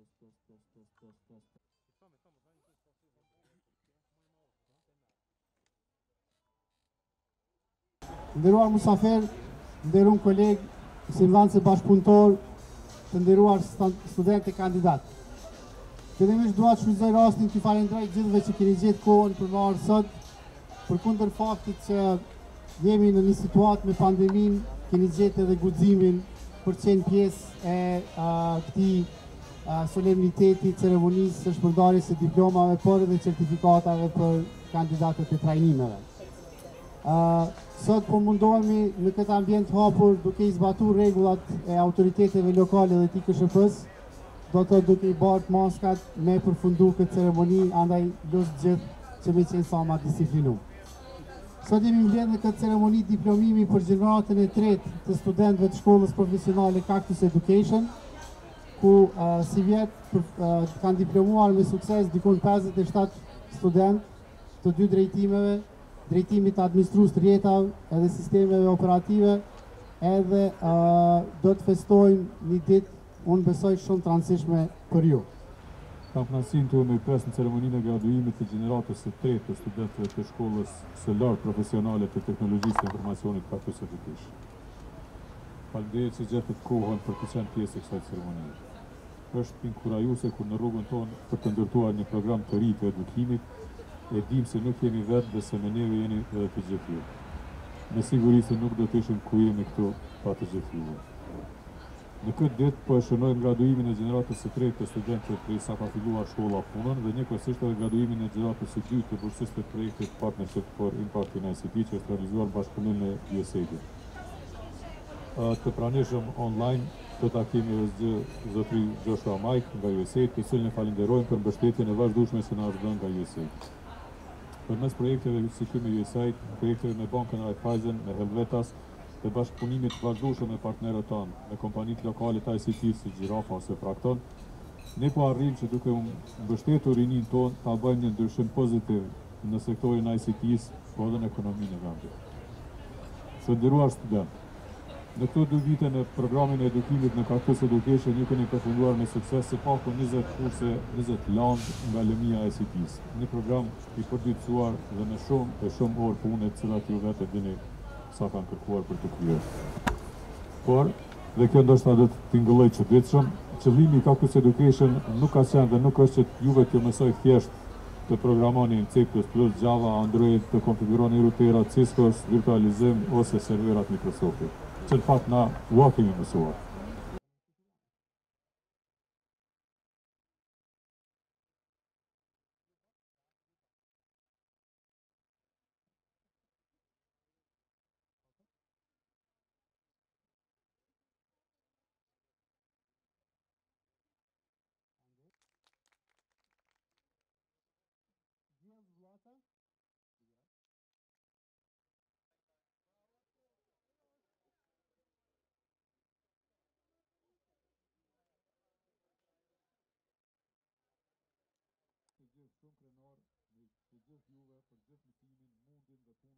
Nderuar musafer, nderuar koleg, simdhanë bashkëpunëtor, të nderuar studentë e kandidat. Fillimisht dua të shfrytëzoj rastin të falenderoj gjithëve që keni gjetë kohën për marrë sot, përkundër faktit që jemi në një situatë me pandemin, keni gjetë edhe guximin për të qenë pjesë e këtij solemniteti ceremonisë së shpërndarjes së diplomave, por edhe certifikatave për kandidatët e trajnimeve. Sot po mundohemi në këtë ambient hapur duke i zbatuar rregullat e autoriteteve lokale dhe të KSHP-s, do të duke i bartë maskat me përfundu këtë ceremoni, andaj lusë gjithë që me qenë sa ma disiplinu. Sot jemi mbledhur në këtë ceremoni diplomimi për gjeneratën e tretë të studentëve të shkollës profesionale Cactus Education, ku si vjetë kanë diplomuar me sukses dikun 57 studentë të dy drejtimeve, drejtimit administrues të rjetav edhe sistemeve operative, edhe do të festojmë një ditë, unë besoj shumë të rëndësishme për ju. Kam kënaqësinë të me pres në ceremoninë e graduimit të gjeneratës së tretë të studentëve të shkollës së lartë profesionale të teknologjisë e informacionit Cactus Education. Faleminderit që gjetët kohën për të qenë pjesë e kësaj ceremonie. Është inkurajuese kur në rrugën tonë për të ndërtuar një program të ri të edukimit, e dim se nuk jemi vetë dhe se me neve jeni edhe të gjithë ju. Me siguri se nuk do të ishim ku jemi këtu pa të gjithë ju. Në këtë ditë po e shënojmë graduimin e gjeneratës së tretë të studentëve prej sa ka filluar shkolla punën dhe njëkohësisht edhe graduimin e gjeneratës së dytë të bursistëve të projektit Partnership for Impact in ICT që është realizuar bashkëpunim me USAID. Të pranishëm online të takimi është zotëri Joshua Mike nga USAID, të cilin e falenderojmë për mbështetjen e vazhdueshme që na është dhënë nga USAID. Përmes projekteve si ky me USAID, projekteve me Bankën Raiffeisen, me Helvetas, dhe bashkëpunimit vazhdueshëm me partnerët tanë, me kompanitë lokale të ICT si Gjirafa ose Frakton, ne po arrijmë që duke mbështetur rinin tonë ta bëjmë një ndryshim pozitiv në sektorin ICT-s, po edhe në ekonominë e vendit. Të nderuar studentë, në këto 2 vite në programin e edukimit në Cactus Education ju keni përfunduar me sukses së paku 20 kurse, 20 landë nga lëmia e ICT-s. Një program i përditësuar dhe me shumë orë pune të cilat ju vetë dini sa kanë kërkuar për të kryer. Por, dhe kjo ndoshta do të tingëlloj çuditshëm, qëllimi i Cactus Education nuk ka qenë dhe nuk është që juve t'ju mësoj thjesht të programoni në C++, Java, Android, të konfiguroni ruterat Cisco, virtualizim ose serverat Microsoftit, që në fakt na ua kemi mësuar. Të gjithë shumë krenar, të gjithë juve për gjithë mësimin, mundin dhe punën